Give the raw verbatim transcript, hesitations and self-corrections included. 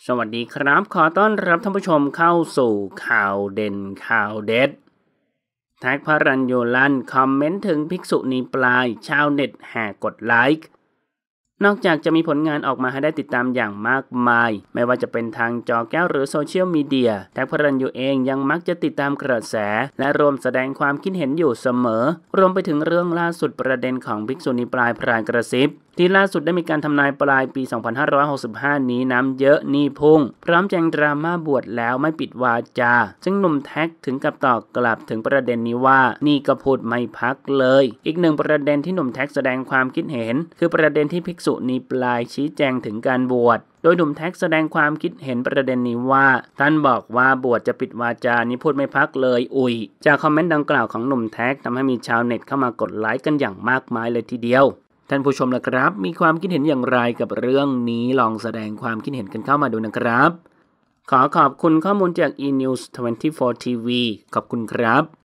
สวัสดีครับขอต้อนรับท่านผู้ชมเข้าสู่ข่าวเด่นข่าวเด็ดแท็กพระรัญโยลั่นคอมเมนต์ถึงภิกษุณีปลายชาวเน็ตแห่กดไลค์นอกจากจะมีผลงานออกมาให้ได้ติดตามอย่างมากมายไม่ว่าจะเป็นทางจอแก้วหรือโซเชียลมีเดียแท็กพระรัญโยเองยังมักจะติดตามกระแสและรวมแสดงความคิดเห็นอยู่เสมอรวมไปถึงเรื่องล่าสุดประเด็นของภิกษุณีปลายพรานกระซิบที่ล่าสุดได้มีการทำนายปลายปี สองพันห้าร้อยหกสิบห้า นี้น้ำเยอะนี่พุ่งพร้อมแจงดราม่าบวชแล้วไม่ปิดวาจาซึ่งหนุ่มแท็กถึงกับตอบกลับถึงประเด็นนี้ว่านี่ก็พูดไม่พักเลยอีกหนึ่งประเด็นที่หนุ่มแท็กแสดงความคิดเห็นคือประเด็นที่ภิกษุณีปลายชี้แจงถึงการบวชโดยหนุ่มแท็กแสดงความคิดเห็นประเด็นนี้ว่าท่านบอกว่าบวชจะปิดวาจานี้พูดไม่พักเลยอุยจากคอมเมนต์ดังกล่าวของหนุ่มแท็กทำให้มีชาวเน็ตเข้ามากดไลค์กันอย่างมากมายเลยทีเดียวท่านผู้ชมล่ะครับมีความคิดเห็นอย่างไรกับเรื่องนี้ลองแสดงความคิดเห็นกันเข้ามาดูนะครับขอขอบคุณข้อมูลจาก อี นิวส์ ทเวนตี้โฟร์ ที วี ขอบคุณครับ